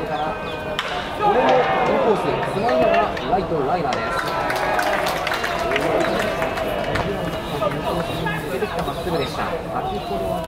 からこれもインコース詰まりながらライトライナーです。出てきたまっすぐでした。先ほどは